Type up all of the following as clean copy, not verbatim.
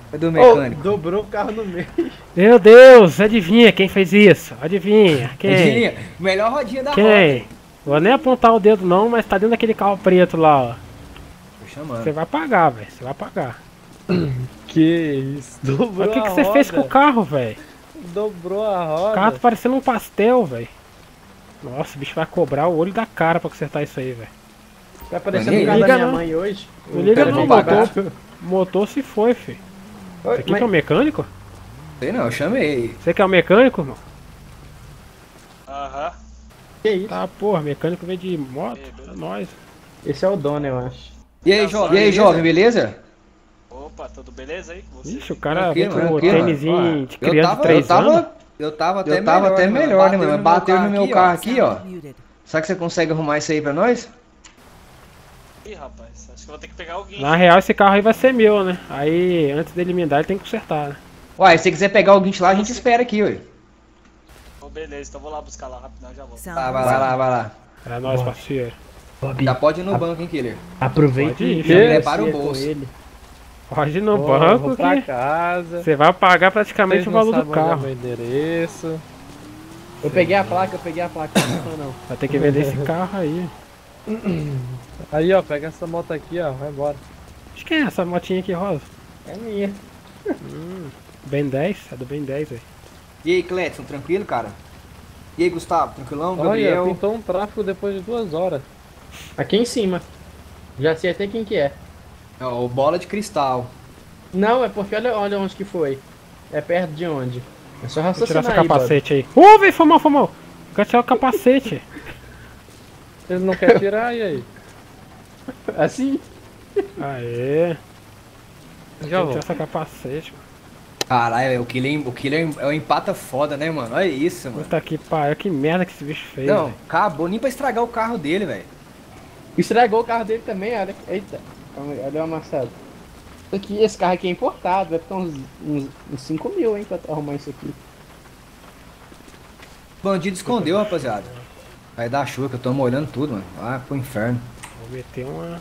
Cadê o mecânico? Dobrou o carro no meio. Meu Deus, adivinha quem fez isso? Adivinha, quem? Rodinha, melhor rodinha da roda. Quem? Vou nem apontar o dedo não, mas tá dentro daquele carro preto lá, ó. Tô chamando. Você vai pagar, velho, você vai pagar. Que isso? Dobrou Mas o que a você roda. fez com o carro, velho? Dobrou a O roda. carro tá parecendo um pastel, velho. Nossa, o bicho vai cobrar o olho da cara pra consertar isso aí, velho. Vai parecer Ninguém o carro da liga, minha não. mãe hoje. Não liga cara não, vou pagar. motor se foi, filho. Oi, Você aqui que é o mecânico? Sei não, eu chamei. Você que é o mecânico, irmão? Aham. Que isso? Tá, porra, mecânico veio de moto, é nóis. Esse é o dono, eu acho. E aí, jovem, beleza? Opa, tudo beleza aí? Você? Ixi, o cara Tranquilo, veio com o tranquilo. tênisinho de Eu criança de 3 anos. Eu tava até melhor, né, mano? Mas bateu no meu carro aqui, ó. Será que você consegue arrumar isso aí pra nós? Ih, rapaz, acho que eu vou ter que pegar alguém. Na real, esse carro aí vai ser meu, né? Aí, antes dele me dar, ele tem que consertar, né? Uai, se você quiser pegar o guincho lá, a gente espera aqui, ué. Oh, beleza, então vou lá buscar lá rapidão, já volto. Vai lá, vai lá. É nóis, parceiro. Bob, Já pode ir no banco, hein, Killer? aproveita Pode ir, e filho. Prepara o negocia bolso. com ele. Pode ir no Vou banco pra que casa. você vai pagar praticamente Vocês o valor não do sabem onde é carro. meu endereço. Eu peguei a placa, não. Vai ter que vender esse carro aí. Aí, ó, pega essa moto aqui, ó, vai embora. Acho que é essa motinha aqui, rosa. É minha. Ben 10, é do Ben 10 aí. E aí, Cletson, tranquilo, cara? E aí, Gustavo, tranquilão? Olha, Gabriel? pintou um tráfego depois de 2 horas. Aqui em cima. Já sei até quem que é. Ó, o bola de cristal. Não, é porque olha onde que foi. É perto de onde? É só Vou tirar raciocinar esse aí, Bob. capacete aí. Ô, velho, foi mal, foi mal. Quero tirar o capacete. Ele não quer tirar, e aí? Assim? Aê. Já Vou vou. tirar esse capacete, mano. Caralho, o Killer é um empata foda, né, mano? Olha isso, mano. Puta que pariu, que merda que esse bicho fez, Não, velho. acabou nem pra estragar o carro dele, velho. Estragou o carro dele também, olha. Eita, calma aí, olha o amassado. Isso aqui, esse carro aqui é importado, vai ficar uns 5 mil, hein, pra arrumar isso aqui. Bandido escondeu, rapaziada. Vai dar chuva que eu tô molhando tudo, mano. Ah, pro inferno. Vou meter uma...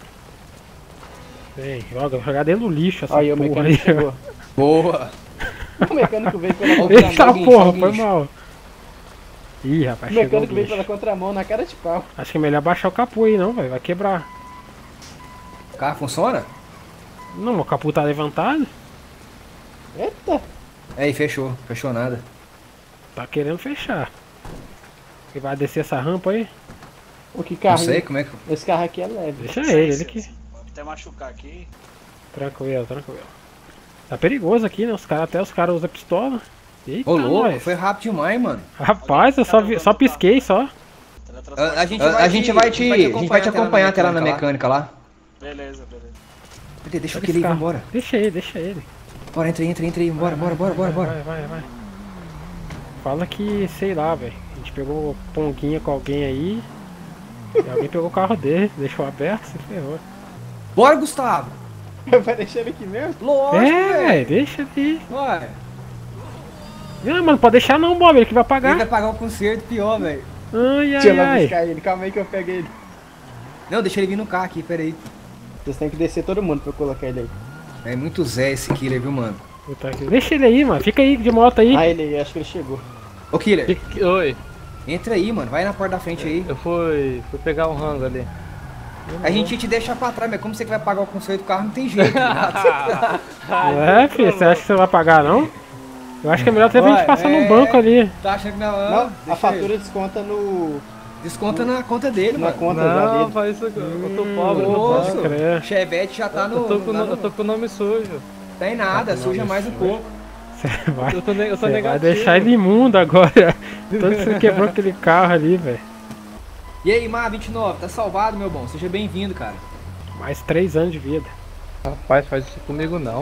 Vem, jogar dentro do lixo essa Aí o porra mecânico aí. chegou. Boa! O mecânico veio pela Eita contramão. porra, guincho. foi mal. Ih, rapaz, O chegou o mecânico veio bicho. pela contramão na cara de pau. Acho que é melhor baixar o capô aí não, velho. Vai quebrar. O carro funciona? Não, o capô tá levantado. Eita! Aí, fechou. Fechou nada. Tá querendo fechar. E vai descer essa rampa aí? O que Não carro? sei como é que... Esse carro aqui é leve. Deixa ele que... Vou até machucar aqui. Tranquilo, tranquilo. Tá perigoso aqui, né? Até os caras usam pistola. Eita, Ô, louco, nós. foi rápido demais, mano. Rapaz, eu só pisquei só. A gente vai te acompanhar até lá na mecânica lá. Beleza, beleza. Deixa ele ir, vambora. Deixa ele. Bora, entra aí. Bora. Vai. Fala que, sei lá, velho. A gente pegou ponguinha com alguém aí. E alguém pegou o carro dele, deixou aberto, se ferrou. Bora, Gustavo! Vai deixar ele aqui mesmo? Lógico, Velho, deixa ele. Ué, Não, mano, pode deixar não, Bob, ele que vai ele pagar. vai pagar o conserto pior, velho. Ai, Deixa eu lá ai. buscar ele, calma aí que eu pego ele. Não, deixa ele vir no carro aqui, pera aí. Vocês têm que descer todo mundo pra eu colocar ele aí. É muito Zé esse Killer, viu, mano? Puta que- Deixa ele aí, mano. Fica aí de moto aí. Ah, ele aí, acho que ele chegou. Ô, Killer, Oi, entra aí, mano. Vai na porta da frente aí. eu fui pegar um rango ali. A gente ia te deixar pra trás, mas como você que vai pagar o conserto do carro, não tem jeito, tá ligado? É, filho, você acha que você vai pagar não? Eu acho que é melhor até a gente Ué, passar no banco ali. Tá achando que não? Não, a Deixa fatura ele. desconta no... Desconta na conta dele, na mano. conta já Não, dele. faz isso aqui. Eu tô pobre, eu não Moço, posso. crer. Chevette já tá no... Eu tô com o nome sujo. Tem nada, suja mais um pouco. Você vai, Eu tô você vai negativo. deixar ele imundo agora. Tanto que você quebrou aquele carro ali, velho. E aí, Mar 29, tá salvado, meu bom. Seja bem-vindo, cara. Mais 3 anos de vida. Rapaz, faz isso comigo não.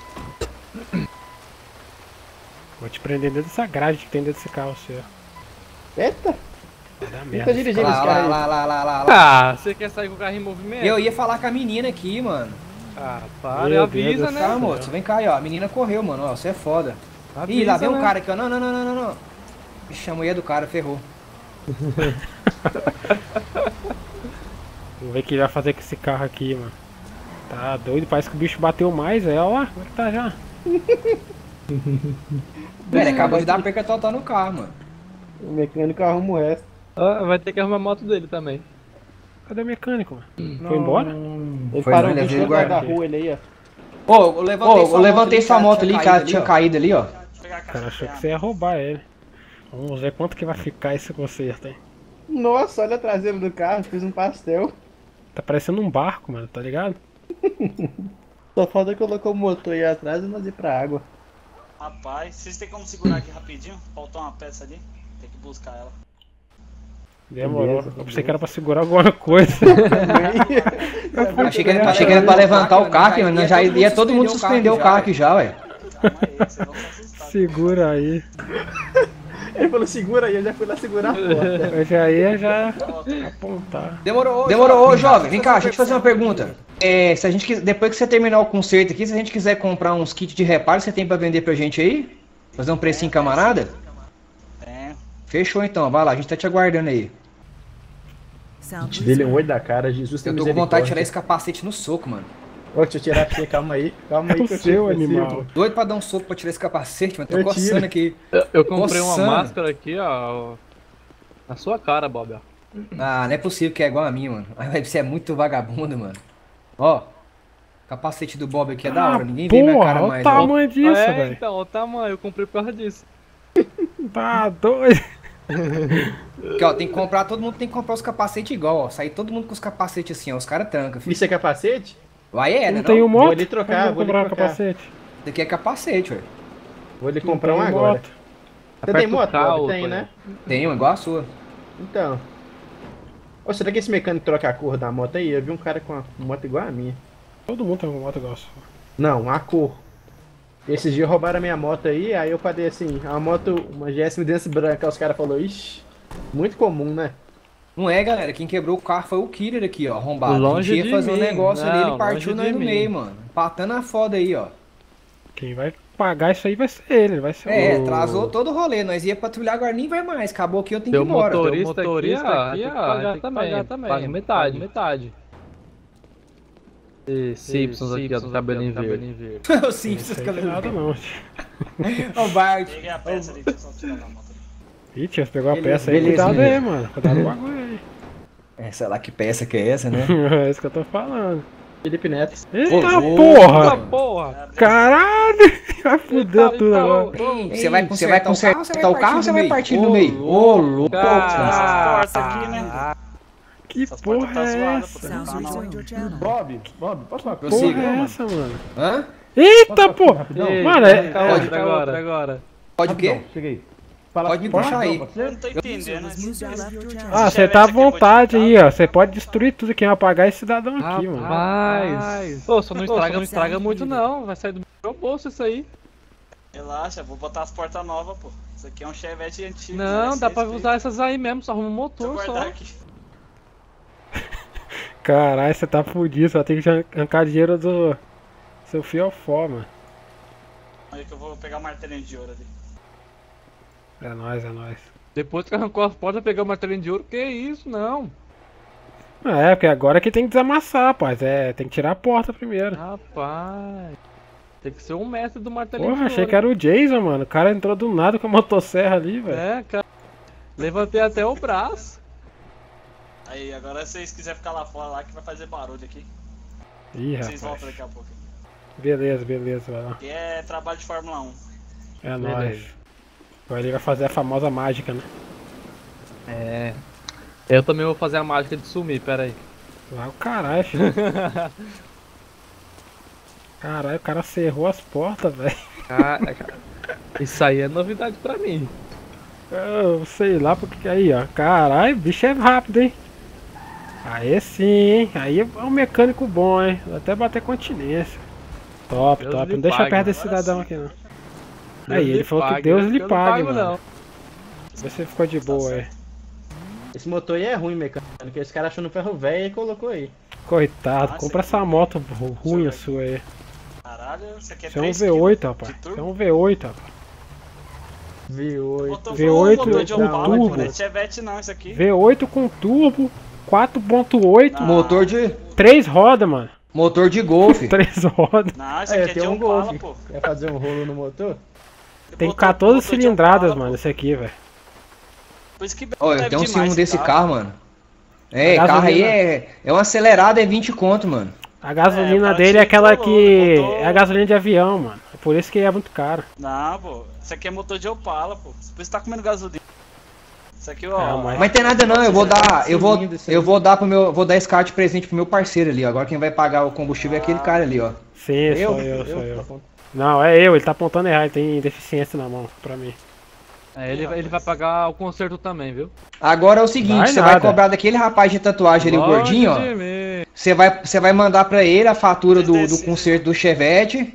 Vou te prender dentro dessa grade que tem dentro desse carro seu. Eita! Vai dar Quem merda. tá dirigindo esse Lá, cara lá, aí? lá. Ah, você quer sair com o carro em movimento? Eu ia falar com a menina aqui, mano. Ah, para, Meu avisa, Deus do né? Calma, moço, vem cá aí, ó. A menina correu, mano. Ó, você é foda. Avisa, Ih, lá vem um né? cara aqui, ó. Não. Ixi, a mulher do cara ferrou. Vamos ver o que ele vai fazer com esse carro aqui, mano. Tá doido, parece que o bicho bateu mais, é, ó. Como é que tá já? Velho, acabou de dar perca total no carro, mano. O mecânico arruma o resto. Ah, vai ter que arrumar a moto dele também. Cadê o mecânico, mano? Foi embora? Ele Foi parou não, o ele bicho no guarda da aqui. rua, ele aí, ó. Ô, eu levantei sua moto ali, cara, tinha caído ali, ó. Vou pegar a O cara caixa achou de que você ia roubar ele. Vamos ver quanto que vai ficar esse conserto, hein? Nossa, olha a traseira do carro, fiz um pastel. Tá parecendo um barco, mano, tá ligado? Só falta colocar o motor aí atrás e nós ir pra água. Rapaz, vocês têm como segurar aqui rapidinho? Faltou uma peça ali. Tem que buscar ela. Demorou. Eu pensei que era pra segurar alguma coisa. Achei que era pra levantar o carro, mano. Já ia todo mundo suspender o carro aqui já, ué. Calma aí, vocês vão se assustar. Segura aí. Ele falou, segura aí, eu já fui lá segurar a porta. Eu já ia apontar. Demorou, ô jovem, vem cá, deixa eu te fazer uma pergunta. Se a gente depois que você terminar o conserto aqui, se a gente quiser comprar uns kits de reparo, você tem pra vender pra gente aí? Fazer um precinho camarada? Tem. Fechou então, vai lá, a gente tá te aguardando aí. Dele um olho da cara, Jesus tem Eu tô com vontade de tirar esse capacete no soco, mano. Ô, deixa eu tirar aqui, calma aí É o que eu seu tiro animal. Doido pra dar um soco pra tirar esse capacete, mas tô Eu coçando tiro. aqui. Eu comprei uma Coçando. máscara aqui, ó. Na sua cara, Bob, ó. Ah, não é possível que é igual a mim, mano. Você é muito vagabundo, mano. Ó, capacete do Bob aqui é da hora, ninguém vê minha cara Porra, olha o mais. ó. tamanho disso, É, velho. então, o tamanho, eu comprei por causa disso. Tá doido. Aqui, ó, tem que comprar, todo mundo tem que comprar os capacetes igual, ó. Sair todo mundo com os capacetes assim, ó. Os caras trancam, filho. Isso é capacete? Vai é, né? Não tem um Vou moto? ali trocar, Vamos vou ali comprar um trocar. capacete. Isso aqui é capacete, ué. Vou ali Não comprar um tem agora. moto. Você Aperta tem o moto? K, Bob? Tem, pô. né? Tem um igual a sua. Então. Ô, será que esse mecânico troca a cor da moto aí? Eu vi um cara com uma moto igual a minha. Todo mundo tem uma moto igual a sua. Não, a cor. Esses dias roubaram a minha moto aí eu falei assim, a moto, uma GS Dance branca, os caras falaram, ixi, muito comum, né? Não é, galera. Quem quebrou o carro foi o Killer aqui, ó. Arrombado. Longe A gente ia de fazer um mim. negócio ali, ele Não, partiu longe nós de no mim. meio, mano. Empatando a foda aí, ó. Quem vai pagar isso aí vai ser ele, vai ser É, o... atrasou todo o rolê. Nós ia patrulhar agora, nem vai mais. Acabou aqui, eu tenho que ir Teu embora. motorista aqui, ó, tem que pagar também. Paga metade. E Simpsons aqui, ó, do cabelinho verde. Os Simpsons, Não cabelo. tem nada não. Ó, o Bart. Peguei a peça ali, deixa eu só tirar da moto. Ih, tio, você pegou a Beleza, peça aí, beleza, cuidado beleza. aí, mano. Cuidado com o bagulho aí. É, sei lá que peça que é essa, né? É isso que eu tô falando. Felipe Neto. Eita Ô, porra! Porra! Caralho! Vai foder tudo agora. Você vai consertar o carro ou você vai partir no meio? Ô, louco! Essas portas aqui, né? Que Essas portas porra tá é zoada, essa? pô. Não tá não. Bob, posso falar com Prossiga. Porra é essa, mano? Hã? Eita porra! Mano, é... Agora. Pode o quê? Cheguei. Pode me puxar aí. Eu não tô entendendo. Ah, você tá à vontade aí, ó. Você pode destruir tudo. Quem vai pagar é esse cidadão aqui, mano. Rapaz! Pô, só não estraga muito não, vai sair do meu bolso isso aí. Relaxa, vou botar as portas novas, pô. Isso aqui é um Chevette antigo. Não, dá pra respeita. usar essas aí mesmo, só arruma um Deixa eu motor guardar só. aqui. Caralho, você tá fudido. Você vai ter que arrancar dinheiro do seu fiofó, mano. Aí que eu vou pegar o martelinho de ouro ali. É nóis, é nóis. Depois que arrancou as portas, pegar o martelinho de ouro, que isso, não. É, porque agora que tem que desamassar, rapaz. É, tem que tirar a porta primeiro. Rapaz, tem que ser um mestre do martelinho Porra, de ouro. achei que era o Jason, mano. O cara entrou do nada com a motosserra ali, velho. É, cara. Levantei até o braço. Aí, agora se vocês quiserem ficar lá fora lá que vai fazer barulho aqui. Ih, Vocês rapaz. voltam daqui a pouco. Beleza, vai lá. Aqui é trabalho de Fórmula 1. É nóis. Agora ele vai fazer a famosa mágica, né? É. Eu também vou fazer a mágica de sumir, pera aí. Lá o caralho, filho. Caralho, o cara cerrou as portas, velho. Isso aí é novidade pra mim. Eu sei lá porque aí, ó. Caralho, o bicho é rápido, hein? Aí sim, hein? Aí é um mecânico bom, hein? Vou até bater continência. Top, Deus top. lhe Não deixa pague, perto desse agora cidadão sim. aqui, não. Deus Aí, lhe ele falou que pague, Deus eu lhe não pague, pago, mano. não. Vê se ficou de boa aí. Esse motor aí é ruim, mecânico. Esse cara achou no ferro velho e colocou aí. Coitado, Ah, compra essa moto ruim a sua aí. Caralho, isso aqui é Isso é um 3 V8, quilos rapaz. de Isso é turbo. um V8, rapaz. V8. Motor V8 motor de com Opala, turbo. pô, não é Chevette não, isso aqui. V8 com turbo, 4.8, Ah. Motor de. 3 rodas, mano. Motor de Golfe. 3 rodas. Não, esse aqui é de Opala, pô. Quer fazer um rolo no motor? Tem Botou 14 motor de cilindradas, Opala, mano, pô. esse aqui, velho. Por isso que Olha, bebe tem um demais ciúme desse esse carro, mano. É, A carro aí gasolina- é um acelerado, é 20 conto, mano. A gasolina o cara dele é te aquela falou, que... botou- É a gasolina de avião, mano. É por isso que é muito caro. Não, pô. Isso aqui é motor de Opala, pô. Por isso que tá comendo gasolina. Isso aqui, ó. Ah, mas- Mas tem nada não, eu vou dar, cilindro isso aí. eu vou dar pro meu, vou dar esse carro de presente pro meu parceiro ali, ó. Agora quem vai pagar o combustível é aquele cara ali, ó. Sim, sou eu. Não, é eu, ele tá apontando errado, ele tem deficiência na mão, pra mim. É, ele vai pagar o conserto também, viu? Agora é o seguinte, Vai você nada. vai cobrar daquele rapaz de tatuagem ali, o Longe gordinho, ó. de mim. Você vai mandar pra ele a fatura do Desce. conserto do Chevette.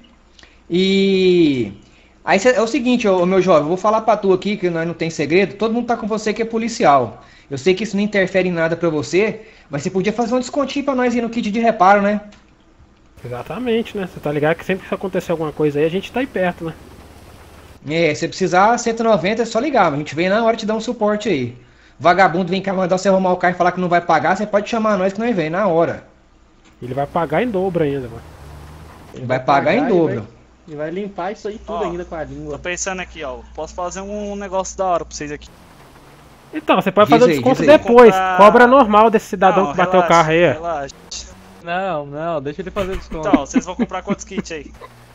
E aí é o seguinte, ô meu jovem, eu vou falar pra tu aqui que nós não tem segredo. Todo mundo tá com você que é policial. Eu sei que isso não interfere em nada pra você, mas você podia fazer um descontinho pra nós aí no kit de reparo, né? Exatamente, né? Você tá ligado que sempre que acontecer alguma coisa aí, a gente tá aí perto, né? É, se precisar 190 é só ligar, a gente vem na hora te dar um suporte aí. Vagabundo vem cá mandar você arrumar o carro e falar que não vai pagar, você pode chamar nós que nós vem na hora. Ele vai pagar em dobro ainda, mano. Ele Vai pagar em dobro. E vai limpar isso aí tudo Ó, ainda com a Tô língua. pensando aqui, ó. Posso fazer um negócio da hora pra vocês aqui. Então, você pode Diz fazer o aí, desconto diz aí. depois. Comprar- Cobra normal desse cidadão Não, que bateu o relaxa, carro aí, ó. Relaxa. Não, deixa ele fazer desconto. Então, vocês vão comprar quantos kits aí?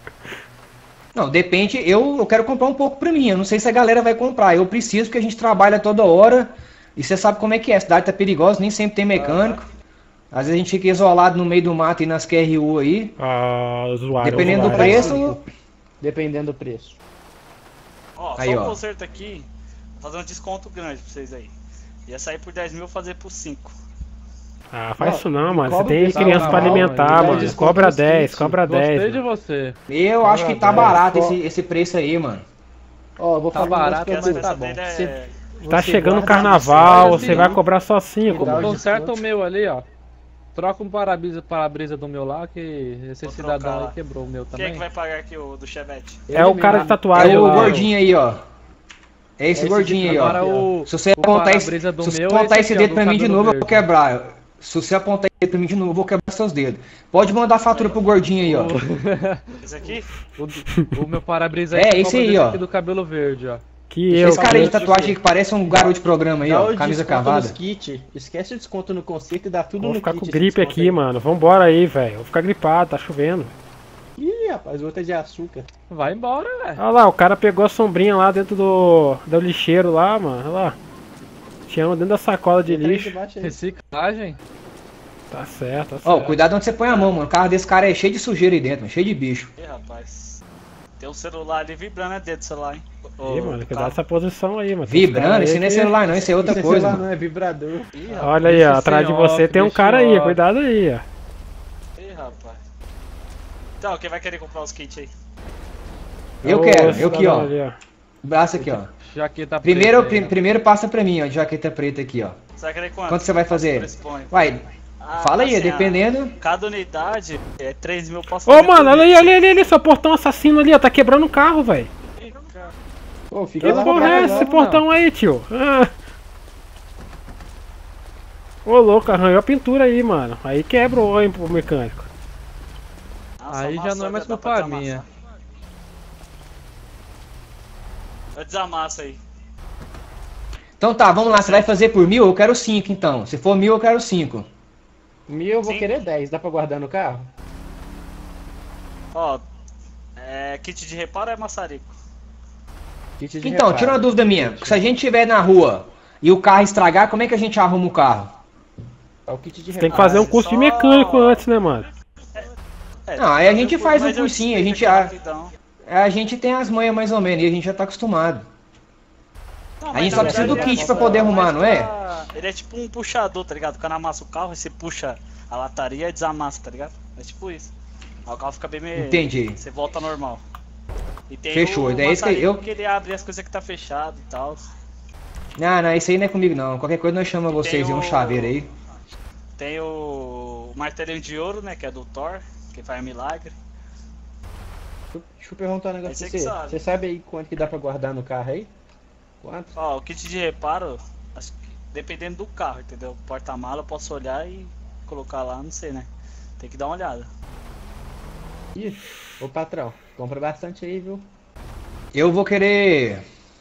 Não, depende, eu quero comprar um pouco pra mim, eu não sei se a galera vai comprar, eu preciso porque a gente trabalha toda hora e você sabe como é que é, a cidade tá perigosa, nem sempre tem mecânico, às vezes a gente fica isolado no meio do mato e nas QRU aí, Ah, usuário. dependendo do usuário. preço, Dependendo do preço. Ó, Aí, só ó. um conserto aqui. Vou fazer um desconto grande pra vocês aí. Ia sair por 10 mil, vou fazer por 5. Ah, faz Não, isso não, mano. Você cobra tem o pessoal criança na pra mão, alimentar, ele mano. dá Cobra desconto 10, nos cobra Gostei 10. de mano. você. eu acho que tá Parabéns. barato Ó. esse preço aí, mano. Ó, vou Tá falar barato, pra Porque você. as peças tá bom. dele Você- é. Tá você chegando o guarda carnaval, isso, você vai não. cobrar só 5, Dá o mano. Conserta o meu ali, ó. Troca um para-brisa do meu lá, que esse Vou cidadão trocar aí lá. queou o meu Quem é também. que vai pagar aqui o do Chevette? É o cara de É tatuagem o lá. gordinho aí, ó. É esse Esse gordinho aí, Agora ó. o, Se você o apontar esse, para-brisa do se você meu apontar é esse aqui, ó, dedo pra do mim de cabelo novo, eu vou verde. quebrar. Se você apontar esse dedo pra mim de novo, eu vou quebrar seus dedos. Pode mandar a fatura pro gordinho aí, ó. Esse aqui? O meu para-brisa É, que esse cobra aí, desse ó. aqui do cabelo verde, ó. Que eu. Esse cara aí de que- tatuagem que parece um garoto de programa aí, Dá ó. o Camisa desconto cavada. nos kit. Esquece o desconto no concerto e dá tudo Vou no ficar kit. com esse gripe desconto aqui, aí. mano. Vambora aí, velho. Vou ficar gripado, tá chovendo. Ih, rapaz, outra de açúcar. Vai embora, velho. Olha lá, o cara pegou a sombrinha lá dentro do lixeiro lá, mano. Olha lá. Tinha um dentro da sacola de Entra aí lixo. debaixo aí. Reciclagem? Tá certo, tá Ó, certo. cuidado onde você põe a mão, mano. O carro desse cara é cheio de sujeira aí dentro, mano. Cheio de bicho. Ih, rapaz. Tem um celular ali vibrando, é dentro do celular, hein? Ô, Ih, mano, do cuidado carro. dessa posição aí, mano. Tem uns caras Vibrando, aí isso não é que- celular não, isso é outra Esse coisa, celular mano. não é vibrador. Ih, rapaz. Olha aí, ó. Deixa Atrás de sem você óculos, tem um deixa cara sem aí, óculos. cuidado aí, ó. Ih, rapaz. Então, quem vai querer comprar os kits aí? Eu Ô, quero, eu aqui, cidadão ó. ali, Braço aqui, ó. Jaqueta Primeiro, preta aí, ó. primeiro passa pra mim, ó, de jaqueta preta aqui, ó. Você vai querer quanto? Quanto você vai fazer? Pressupõe. Vai, Ah, fala aí, assim, dependendo. Cada unidade é 3 mil, posso Ô, fazer mano, por olha aí, mês. olha ali, seu portão assassino ali, ó. Tá quebrando o carro, velho. Ih, cara. Pô, fica Que lá porra é logo, esse não. portão aí, tio? Ah. Ô, louco, arranhou a pintura aí, mano. Aí quebrou, hein, pro mecânico. Nossa, Aí já amassou, não é mais dá culpa pra desamassar. minha. Eu desamassa aí. Então tá, vamos lá, você vai fazer por 1.000? Eu quero 5 então. Se for 1.000, eu quero 5. 1.000 eu vou Sim. querer 10. Dá pra guardar no carro? Ó, kit de reparo é maçarico. Kit de Então, reparo. tira uma dúvida minha. Se a gente estiver na rua e o carro estragar, como é que a gente arruma o carro? É o kit de Você tem que reparo. fazer um se curso de só- mecânico antes, né, mano? Não, aí a gente faz um mas eu cursinho, a explico gente- aqui rapidão. A gente tem as manhas mais ou menos e a gente já tá acostumado. Não, A mas gente na só precisa do verdade kit é pra poder só arrumar, mais não é? Ele é tipo um puxador, tá ligado? O cara amassa o carro e você puxa a lataria e desamassa, tá ligado? É tipo isso. Aí o carro fica bem meio... Entendi. Você volta ao normal. E tem Fechou, o daí é isso que maçarico eu- que ele abre as coisas que tá fechado e tal. Não, isso aí não é comigo não. Qualquer coisa nós chamamos E vocês tem e um o- chaveiro aí. Tem o martelinho de ouro, né? Que é do Thor, que faz milagre. Deixa eu perguntar um negócio Esse pra é que você. sabe. Você sabe aí quanto que dá pra guardar no carro aí? Quanto? Ó, o kit de reparo, acho que dependendo do carro, entendeu? Porta-mala eu posso olhar e colocar lá, não sei, né? Tem que dar uma olhada. Ih, ô patrão, compra bastante aí, viu? Eu vou querer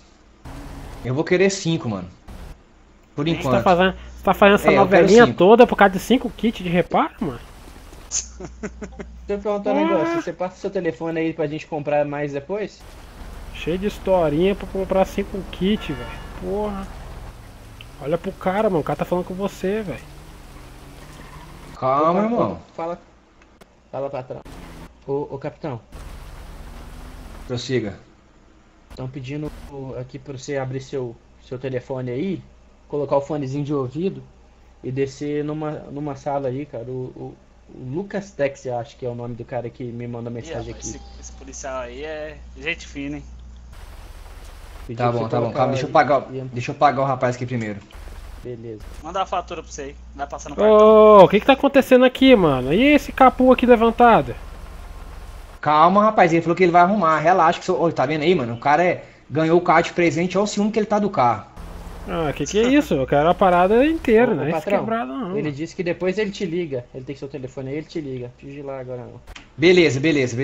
5, mano. Por Você enquanto. tá fazendo essa É, eu quero novelinha 5. toda por causa de 5 kits de reparo, mano? Deixa eu perguntar um negócio, você passa seu telefone aí pra gente comprar mais depois? Cheio de historinha pra comprar 5 kits, velho. Porra. Olha pro cara, mano. O cara tá falando com você, velho. Calma, Ô, irmão. Fala, patrão. Ô capitão, Prossiga. estão pedindo aqui pra você abrir seu telefone aí, colocar o fonezinho de ouvido e descer numa sala aí, cara. O Lucas Tex, eu acho que é o nome do cara que me manda mensagem aqui. Esse policial aí é gente fina, hein? Pediu Tá pra bom, você tá bom. colocar Calma, aí. deixa eu pagar o rapaz aqui primeiro. Beleza. Manda a fatura pra você aí. Vai passar no cartão. Ô, o que tá acontecendo aqui, mano? E esse capu aqui levantado? Calma, rapaz. Ele falou que ele vai arrumar. Relaxa que Ô, tá vendo aí, mano? O cara ganhou o carro de presente. Olha o ciúme que ele tá do carro. Ah, que é isso? Eu quero a parada inteira, Ô, né? Isso patrão, quebrado não. Ele disse que depois ele te liga. Ele tem seu telefone aí, ele te liga. Não precisa ir lá agora não. Beleza.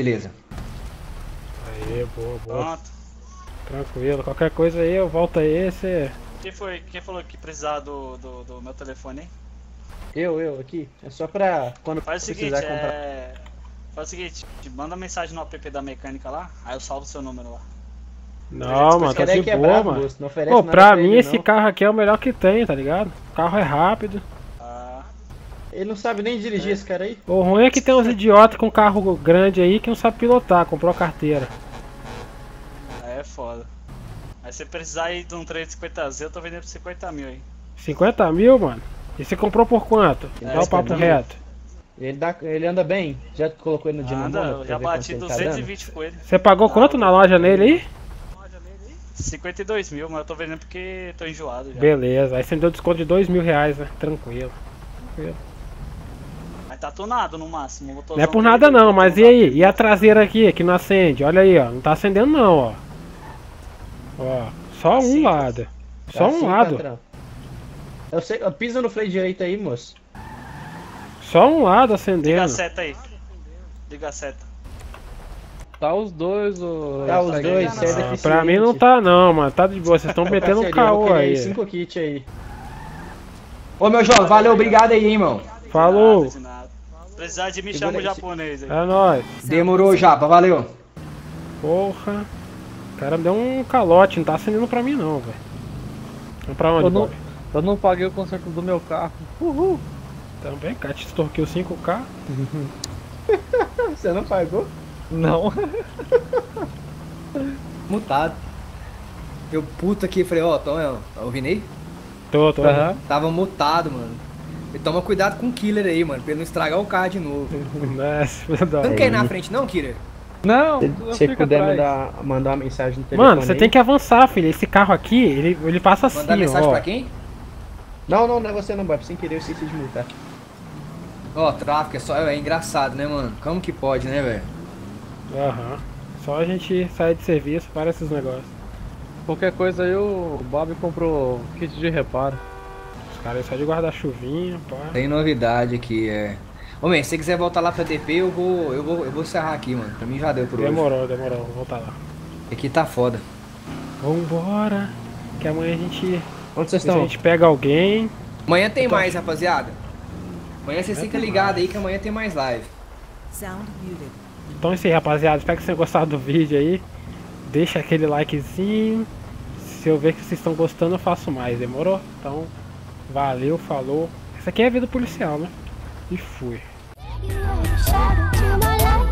Aí, boa. Pronto. Tranquilo. Qualquer coisa aí, eu volto aí, você... Quem falou que precisava do meu telefone, hein? Eu aqui. É só pra quando Faz o seguinte, precisar comprar. Faz o seguinte, manda mensagem no app da mecânica lá, aí eu salvo o seu número lá. Não, mano, tá Esse cara de aí é boa, brabo, mano. moço, não oferece Pô, nada pra mim ele, esse não. carro aqui é o melhor que tem, tá ligado? O carro é rápido. Ah, Ele não sabe nem dirigir esse cara aí. O ruim é que tem uns idiotas com carro grande aí que não sabe pilotar, comprou a carteira. aí é foda. Aí se precisar aí de um 350Z, eu tô vendendo por 50 mil aí. 50 mil, mano? E você comprou por quanto? É, Dá o papo 50 mil. reto. Ele anda bem. Já colocou ele no Anda, dinamômetro? eu pra já ver bati quanto ele tá dando? 220 com ele. Você pagou quanto na loja nele aí? 52 mil, mas eu tô vendendo porque tô enjoado já. Beleza, aí você me deu desconto de 2 mil reais, né? Tranquilo. Mas tá tunado no máximo. Não é por nada não, mas e aí? E a traseira aqui, que não acende? Olha aí, ó. Não tá acendendo não, ó. Ó, só um Assim, lado. Só Assim, um lado. patrão. Eu sei, pisa no freio direito aí, moço. Só um lado Liga a acendendo. seta aí. Liga a seta. Tá os dois, ô. Tá, os Segue dois, aí, você é não. deficiente. Pra mim não tá não, mano. Tá de boa, vocês estão metendo um Parceria, eu vou caô querer aí. 5 kits aí. Ô, meu jovem, valeu, obrigado aí, irmão. Falou. De nada. Precisar de mim, Segura chama o aí, japonês aí. É nóis. Demorou, Japa, valeu. Porra. O cara me deu um calote, não tá acendendo pra mim não, velho. Vamos pra onde, Bob? Eu não paguei o conserto do meu carro. Uhul. Também, cara, te extorquiu 5K. Você não pagou? Não. Mutado. Eu puto aqui, falei, ó, tá ouvindo aí? Tô. Aham. Tava mutado, mano. E toma cuidado com o Killer aí, mano, pra ele não estragar o carro de novo. Desce, Você não quer ir na frente não, Killer? Não, Se eu você fico puder atrás. mandar uma mensagem no telefone. Mano, você tem que avançar, filho. Esse carro aqui, ele passa assim, Mandar mensagem ó. pra quem? Não é você não, Bob. Sem querer eu esqueci de multar. Ó, tráfico é engraçado, né, mano? Como que pode, né, velho? Aham. Só a gente sair de serviço para esses negócios. Qualquer coisa aí o Bob comprou kit de reparo. Os caras só de guarda-chuvinha, pá. Tem novidade aqui, é. Ô, man, se você quiser voltar lá pra DP, eu vou encerrar aqui, mano. Pra mim já deu por hoje. Demorou, vou voltar lá. Aqui tá foda. Vambora, que amanhã a gente, Onde vocês a estão? gente pega alguém. Amanhã tem mais, rapaziada. Amanhã vocês ficam ligados aí que amanhã tem mais live. Sound muted. Então é isso aí, rapaziada. Espero que vocês tenham gostado do vídeo aí. Deixa aquele likezinho. Se eu ver que vocês estão gostando, eu faço mais. Demorou? Então, valeu, falou. Essa aqui é a vida policial, né? E fui. You are the shadow to my light.